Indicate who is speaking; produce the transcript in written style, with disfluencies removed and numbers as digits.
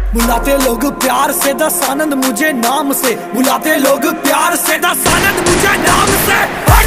Speaker 1: बुलाते लोग प्यार से दस आनंद मुझे नाम से, बुलाते लोग प्यार से दस आनंद मुझे नाम से।